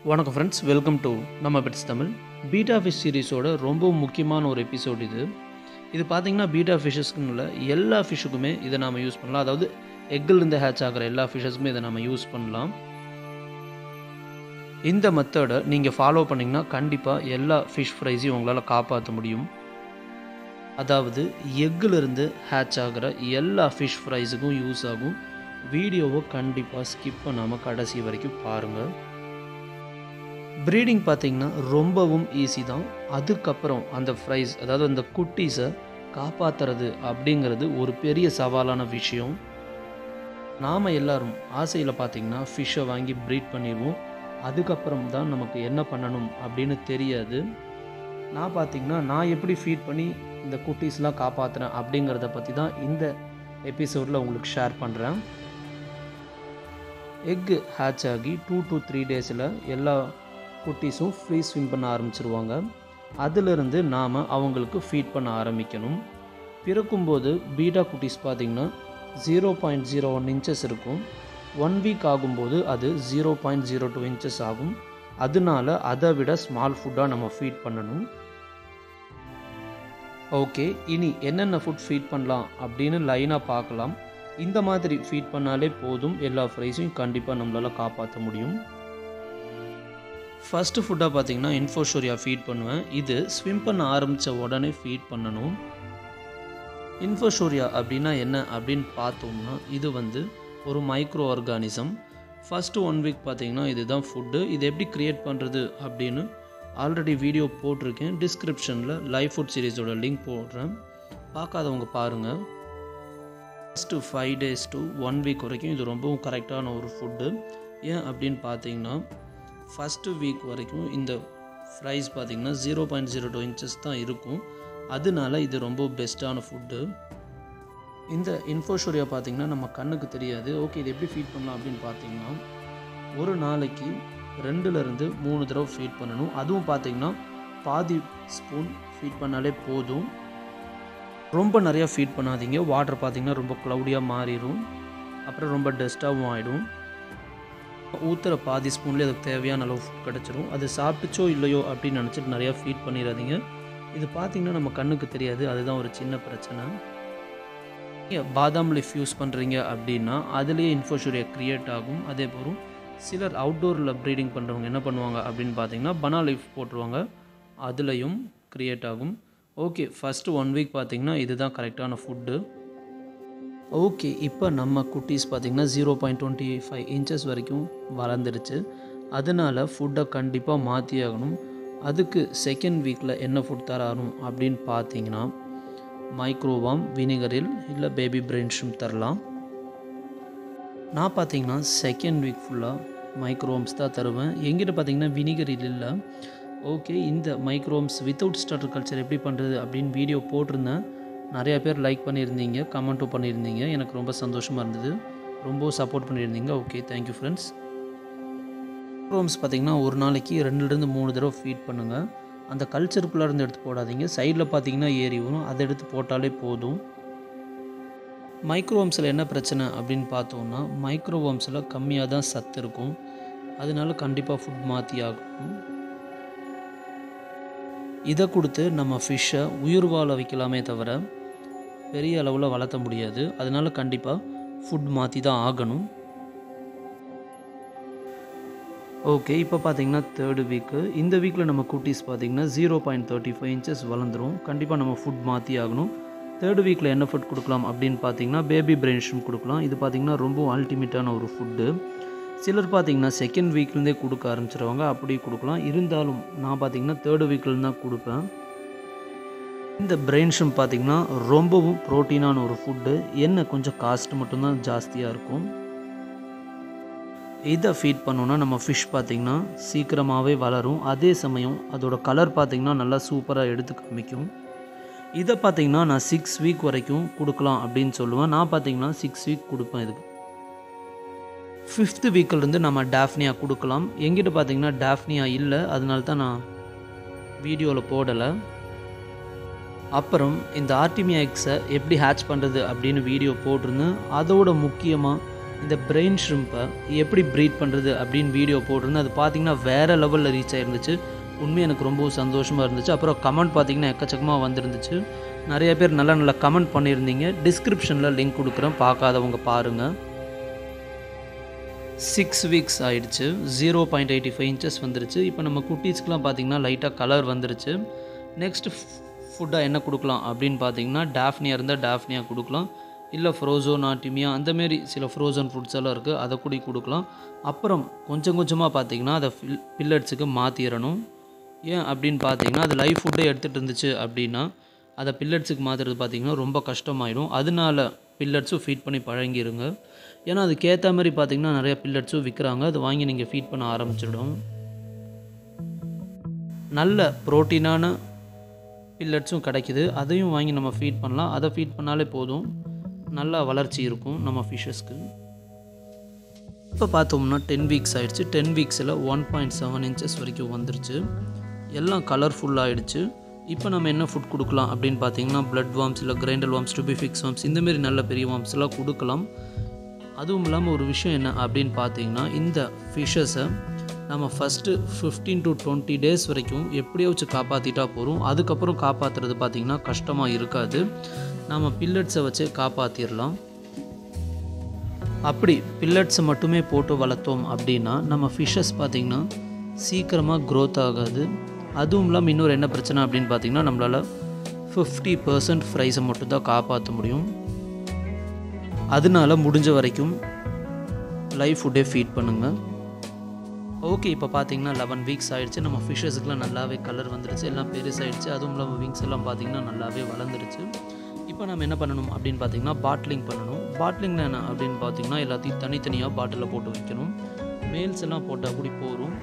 வணக்கம் friends, welcome to நம்ம npTamil. Betta fish சீரிஸோட ரொம்ப முக்கியமான ஒரு எபிசோட் இது பார்த்தீங்கன்னா பீட்டா ஃபிஷ்ஷஸ்க்குன்னு இல்லை எல்லா ஃபிஷ்ஷுக்குமே இதை நாம் யூஸ் பண்ணலாம். அதாவது எக்கிலிருந்து ஹேட்ச் ஆகிற எல்லா ஃபிஷ்ஷஸ்க்குமே இதை நம்ம யூஸ் பண்ணலாம். இந்த மெத்தடை நீங்கள் ஃபாலோ பண்ணிங்கன்னா கண்டிப்பாக எல்லா ஃபிஷ் ஃப்ரைஸையும் உங்களால் காப்பாற்ற முடியும். அதாவது எக்கிலிருந்து ஹேட்ச் ஆகிற எல்லா ஃபிஷ் ஃப்ரைஸுக்கும் யூஸ் ஆகும். வீடியோவை கண்டிப்பாக ஸ்கிப் பண்ணாமல் கடைசி வரைக்கும் பாருங்கள். ப்ரீடிங் பார்த்திங்கன்னா ரொம்பவும் ஈஸி தான். அதுக்கப்புறம் அந்த ஃப்ரைஸ், அதாவது அந்த குட்டீஸை காப்பாற்றுறது அப்படிங்கிறது ஒரு பெரிய சவாலான விஷயம். நாம் எல்லோரும் ஆசையில் பார்த்திங்கன்னா ஃபிஷ்ஷை வாங்கி ப்ரீட் பண்ணிடுவோம். அதுக்கப்புறம் தான் நமக்கு என்ன பண்ணணும் அப்படின்னு தெரியாது. நான் எப்படி ஃபீட் பண்ணி இந்த குட்டீஸ்லாம் காப்பாற்றுறேன் அப்படிங்கிறத பற்றி தான் இந்த எபிசோடில் உங்களுக்கு ஷேர் பண்ணுறேன். எக்கு ஹேட்ச் ஆகி 2 to 3 டேஸில் எல்லா குட்டீஸும் ஃப்ரீ ஸ்விம் பண்ண ஆரம்பிச்சிருவாங்க. அதிலிருந்து நாம் அவங்களுக்கு ஃபீட் பண்ண ஆரம்பிக்கணும். பிறக்கும்போது பீட்டா குட்டீஸ் பார்த்திங்கன்னா 0.01 இன்ச்சஸ் இருக்கும். 1 வீக் ஆகும்போது அது 0.02 இன்ச்சஸ் ஆகும். அதனால அதை விட ஸ்மால் ஃபுட்டாக நம்ம ஃபீட் பண்ணணும். ஓகே, இனி என்னென்ன ஃபுட் ஃபீட் பண்ணலாம் அப்படின்னு லைனாக பார்க்கலாம். இந்த மாதிரி ஃபீட் பண்ணாலே போதும், எல்லா ஃப்ரைஸையும் கண்டிப்பாக நம்மளால் காப்பாற்ற முடியும். ஃபஸ்ட்டு ஃபுட்டாக பார்த்திங்கன்னா இன்ஃபோஷோரியா ஃபீட் பண்ணுவேன். இது ஸ்விம் பண்ண ஆரம்பித்த உடனே ஃபீட் பண்ணணும். இன்ஃபோஷோரியா அப்படின்னா என்ன அப்படின்னு பார்த்தோம்னா, இது ஒரு மைக்ரோ ஆர்கானிசம். ஃபஸ்ட்டு 1 வீக் பார்த்திங்கன்னா இதுதான் ஃபுட்டு. இது எப்படி க்ரியேட் பண்ணுறது அப்படின்னு ஆல்ரெடி வீடியோ போட்டிருக்கேன். டிஸ்கிரிப்ஷனில் லைவ் ஃபுட் சீரீஸோட லிங்க் போடுறேன், பார்க்காதவங்க பாருங்கள். ஃபஸ்ட்டு 5 days to 1 வீக் வரைக்கும் இது ரொம்பவும் கரெக்டான ஒரு ஃபுட்டு. ஏன் அப்படின்னு பார்த்தீங்கன்னா, ஃபஸ்ட்டு வீக் வரைக்கும் இந்த ஃப்ரைஸ் பார்த்திங்கன்னா 0.02 இன்ச்சஸ் தான் இருக்கும். அதனால இது ரொம்ப பெஸ்ட்டான ஃபுட்டு. இந்த இன்ஃபோஷோரியா பார்த்திங்கன்னா நம்ம கண்ணுக்கு தெரியாது. ஓகே, இது எப்படி ஃபீட் பண்ணலாம் அப்படின்னு பார்த்தீங்கன்னா, ஒரு நாளைக்கு 2லேருந்து 3 தடவை ஃபீட் பண்ணணும். அதுவும் பார்த்திங்கன்னா பாதி ஸ்பூன் ஃபீட் பண்ணாலே போதும். ரொம்ப நிறையா ஃபீட் பண்ணாதீங்க. வாட்டர் பார்த்திங்கன்னா ரொம்ப க்ளவுடியாக மாறிடும், அப்புறம் ரொம்ப டஸ்ட்டாகவும் ஆகிடும். ஊற்றுற பாதி ஸ்பூன்லேயே அதுக்கு தேவையான அளவு ஃபுட் கிடச்சிரும். அது சாப்பிட்டுச்சோ இல்லையோ அப்படின்னு நினச்சிட்டு நிறையா ஃபீட் பண்ணிடாதீங்க. இது பார்த்திங்கன்னா நம்ம கண்ணுக்கு தெரியாது, அதுதான் ஒரு சின்ன பிரச்சனை. நீங்கள் பாதாம் லீஃப் யூஸ் பண்ணுறீங்க அப்படின்னா அதுலேயே இன்ஃபோஷோரியா க்ரியேட் ஆகும். அதே போல் சிலர் அவுட்டோரில் ப்ரீடிங் பண்ணுறவங்க என்ன பண்ணுவாங்க அப்படின்னு பார்த்தீங்கன்னா பனா லீஃப் போட்டுருவாங்க, அதுலேயும் க்ரியேட் ஆகும். ஓகே, ஃபஸ்ட்டு 1 வீக் பார்த்திங்கன்னா இதுதான் கரெக்டான ஃபுட்டு. ஓகே, இப்போ நம்ம குட்டீஸ் பார்த்திங்கன்னா 0.25 இன்ச்சஸ் வரைக்கும் வளர்ந்துருச்சு. அதனால் ஃபுட்டை கண்டிப்பாக மாற்றி ஆகணும். அதுக்கு செகண்ட் வீக்கில் என்ன ஃபுட் தரணும் அப்படின்னு பார்த்தீங்கன்னா, மைக்ரோவாம், வினிகரில் இல்லை பேபி பிரெயின் ஷ்ரிம்ப் தரலாம். நான் பார்த்திங்கன்னா செகண்ட் வீக் ஃபுல்லாக மைக்ரோவம்ஸ் தான் தருவேன். எங்கிட்ட பார்த்திங்கன்னா வினிகரில் இல்லை. ஓகே, இந்த மைக்ரோவம்ஸ் வித்தவுட் ஸ்டார்டர் கல்ச்சர் எப்படி பண்ணுறது அப்படின்னு வீடியோ போட்டிருந்தேன். நிறையா பேர் லைக் பண்ணியிருந்தீங்க, கமெண்ட்டும் பண்ணியிருந்தீங்க. எனக்கு ரொம்ப சந்தோஷமாக இருந்தது, ரொம்ப சப்போர்ட் பண்ணியிருந்தீங்க. Okay, thank you friends. மைக்ரோவம்ஸ் பார்த்திங்கன்னா ஒரு நாளைக்கு 2லேருந்து 3 தடவை ஃபீட் பண்ணுங்கள். அந்த கல்ச்சருக்குள்ளே இருந்து எடுத்து போடாதீங்க. சைடில் பார்த்திங்கன்னா ஏறி வரும், அதை எடுத்து போட்டாலே போதும். மைக்ரோவம்ஸில் என்ன பிரச்சனை அப்படின்னு பார்த்தோம்னா, மைக்ரோவம்ஸில் கம்மியாக தான் சத்து இருக்கும். அதனால கண்டிப்பாக ஃபுட் மாற்றி ஆகும். இதை கொடுத்து நம்ம ஃபிஷ்ஷை உயிர் வாழ வைக்கலாமே தவிர பெரிய அளவில் வளர்த்த முடியாது. அதனால் கண்டிப்பாக ஃபுட் மாற்றி தான் ஆகணும். ஓகே, இப்போ பார்த்திங்கன்னா 3rd வீக்கு. இந்த வீக்கில் நம்ம குட்டீஸ் பார்த்திங்கன்னா 0.35 இன்ச்சஸ் வளர்ந்துடும். கண்டிப்பாக நம்ம ஃபுட் மாற்றி ஆகணும். 3rd வீக்கில் என்ன ஃபுட் கொடுக்கலாம் அப்படின்னு பார்த்தீங்கன்னா பேபி பிரெயின் ஷ்ரிம்ப் கொடுக்கலாம். இது பார்த்திங்கன்னா ரொம்ப அல்டிமேட்டான ஒரு ஃபுட்டு. சிலர் பார்த்திங்கன்னா செகண்ட் வீக்லேருந்தே கொடுக்க ஆரம்பிச்சிருவாங்க, அப்படி கொடுக்கலாம். இருந்தாலும் நான் பார்த்திங்கன்னா 3rd வீக்லேருந்து தான் கொடுப்பேன். இந்த பிரெயின் ஷ்ரிம்ப் பார்த்திங்கன்னா ரொம்பவும் ப்ரோட்டீனான ஒரு ஃபுட்டு. என்ன கொஞ்சம் காஸ்ட் மட்டும்தான் ஜாஸ்தியாக இருக்கும். இதை ஃபீட் பண்ணோன்னா நம்ம ஃபிஷ் பார்த்திங்கன்னா சீக்கிரமாகவே வளரும். அதே சமயம் அதோட கலர் பார்த்திங்கன்னா நல்லா சூப்பராக எடுத்து காமிக்கும். இதை பார்த்திங்கன்னா நான் 6 வீக் வரைக்கும் கொடுக்கலாம் அப்படின்னு சொல்லுவேன். நான் பார்த்திங்கன்னா 6 வீக் கொடுப்பேன். இதுக்கு 5th வீக்கிலேருந்து நம்ம டாஃப்னியா கொடுக்கலாம். எங்கிட்ட பார்த்திங்கன்னா டாஃப்னியா இல்லை, அதனால தான் நான் வீடியோவில் போடலை. அப்புறம் இந்த ஆர்டிமியா எக்ஸை எப்படி ஹேட்ச் பண்ணுறது அப்படின்னு வீடியோ போட்டிருந்தேன். அதோட முக்கியமாக இந்த பிரெயின் ஷ்ரிம்பை எப்படி ப்ரீட் பண்ணுறது அப்படின்னு வீடியோ போட்டிருந்தேன். அது பார்த்திங்கன்னா வேறு லெவலில் ரீச் ஆகிருந்துச்சு. உண்மையாக எனக்கு ரொம்ப சந்தோஷமாக இருந்துச்சு. அப்புறம் கமெண்ட் பார்த்திங்கன்னா எக்கச்சக்கமாக வந்துருந்துச்சு. நிறைய பேர் நல்ல நல்ல கமெண்ட் பண்ணியிருந்தீங்க. டிஸ்கிரிப்ஷனில் லிங்க் கொடுக்குறேன், பார்க்காதவங்க பாருங்கள். 6 வீக்ஸ் ஆகிடுச்சு. 0.85 இன்ச்சஸ் வந்துருச்சு. இப்போ நம்ம குட்டீஸ்க்கெலாம் பார்த்திங்கன்னா லைட்டாக கலர் வந்துருச்சு. நெக்ஸ்ட் ஃபுட்டாக என்ன கொடுக்கலாம் அப்படின்னு பார்த்தீங்கன்னா, டாஃப்னியா இருந்தால் டாஃப்னியா கொடுக்கலாம், இல்லை ஃப்ரோசோ நாட்டிமியா அந்தமாரி சில ஃப்ரோசன் ஃபுட்ஸ் எல்லாம் இருக்குது, அதை கூட கொடுக்கலாம். அப்புறம் கொஞ்சம் கொஞ்சமாக பார்த்திங்கன்னா அதை பில்லட்ஸுக்கு மாற்றிடணும். ஏன் அப்படின்னு பார்த்தீங்கன்னா, அது லைவ் ஃபுட்டே எடுத்துகிட்டு இருந்துச்சு அப்படின்னா அதை பில்லட்ஸுக்கு மாற்றுறது பார்த்திங்கன்னா ரொம்ப கஷ்டமாயிடும். அதனால பில்லட்ஸும் ஃபீட் பண்ணி பழங்கிடுங்க. ஏன்னா அதுக்கேற்ற மாதிரி பார்த்திங்கன்னா நிறைய பில்லட்ஸும் விற்கிறாங்க. அது வாங்கி நீங்கள் ஃபீட் பண்ண ஆரம்பிச்சிடும். நல்ல ப்ரோட்டீனான பில்லட்ஸும் கிடைக்குது, அதையும் வாங்கி நம்ம ஃபீட் பண்ணலாம். அதை ஃபீட் பண்ணாலே போதும், நல்லா வளர்ச்சி இருக்கும் நம்ம ஃபிஷ்ஷஸ்க்கு. இப்போ பார்த்தோம்னா 10 வீக்ஸ் ஆகிடுச்சு. 10 வீக்ஸில் 1.7 இன்ச்சஸ் வரைக்கும் வந்துருச்சு. எல்லாம் கலர்ஃபுல்லாகிடுச்சு. இப்போ நம்ம என்ன ஃபுட் கொடுக்கலாம் அப்படின்னு பார்த்தீங்கன்னா, பிளட் வார்ம்ஸ் இல்லை கிரைண்டல் வார்ம்ஸ், டுபிஃபிக்ஸ் வார்ம்ஸ் இந்தமாரி நல்ல பெரிய வார்ம்ஸ்லாம் கொடுக்கலாம். அதுவும் இல்லாமல் ஒரு விஷயம் என்ன அப்படின்னு பார்த்தீங்கன்னா, இந்த ஃபிஷ்ஷஸை நம்ம ஃபஸ்ட்டு 15 to 20 days வரைக்கும் எப்படியோ வச்சு காப்பாற்றிட்டா போகிறோம். அதுக்கப்புறம் காப்பாற்றுறது பார்த்திங்கன்னா கஷ்டமாக இருக்காது. நம்ம பில்லட்ஸை வச்சு காப்பாற்றிடலாம். அப்படி பில்லட்ஸை மட்டுமே போட்டு வளர்த்தோம் அப்படின்னா நம்ம ஃபிஷ்ஷஸ் பார்த்திங்கன்னா சீக்கிரமாக க்ரோத் ஆகாது. அதுவும் இல்லாமல் இன்னொரு என்ன பிரச்சனை அப்படின்னு பார்த்திங்கன்னா, நம்மளால் 50% ஃப்ரைஸை மட்டும் தான் காப்பாற்ற முடியும். அதனால முடிஞ்ச வரைக்கும் லைவ் ஃபுட்டே ஃபீட் பண்ணுங்கள். ஓகே, இப்போ பார்த்தீங்கன்னா 11 வீக்ஸ் ஆகிடுச்சு. நம்ம ஃபிஷ்ஷஸுக்குலாம் நல்லாவே கலர் வந்துடுச்சு, எல்லாம் பெருசாகிடுச்சு. அதுவும் இல்லாமல் விங்ஸ் எல்லாம் பார்த்திங்கன்னா நல்லாவே வளர்ந்துருச்சு. இப்போ நம்ம என்ன பண்ணணும் அப்படின்னு பார்த்தீங்கன்னா, பாட்லிங் பண்ணணும். பாட்லிங்னா என்ன அப்படின்னு பார்த்தீங்கன்னா, எல்லாத்தையும் தனித்தனியாக பாட்டிலில் போட்டு வைக்கணும். மேல்ஸ் எல்லாம் போட்டால் கூடி போகும்.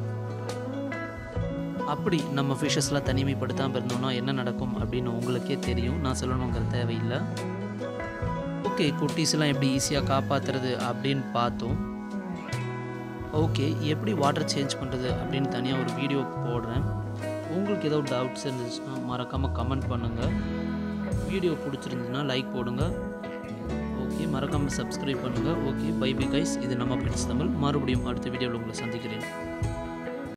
அப்படி நம்ம ஃபிஷ்ஷஸ்லாம் தனிமைப்படுத்தாமல் இருந்தோம்னா என்ன நடக்கும் அப்படின்னு உங்களுக்கே தெரியும், நான் சொல்லணுங்கிற தேவையில்லை. ஓகே, குட்டீஸ்லாம் எப்படி ஈஸியாக காப்பாற்றுறது அப்படின்னு பார்த்தோம். ஓகே, எப்படி வாட்டர் சேஞ்ச் பண்ணுறது அப்படின்னு தனியாக ஒரு வீடியோ போடுறேன். உங்களுக்கு ஏதோ டவுட்ஸ் இருந்துச்சுன்னா மறக்காமல் கமெண்ட் பண்ணுங்கள். வீடியோ பிடிச்சிருந்துச்சுன்னா லைக் போடுங்க. ஓகே, மறக்காமல் சப்ஸ்கிரைப் பண்ணுங்கள். Okay, bye bye guys. இது நம்ம பெட்ஸ் தமிழ். மறுபடியும் அடுத்த வீடியோவில் உங்களை சந்திக்கிறேன்.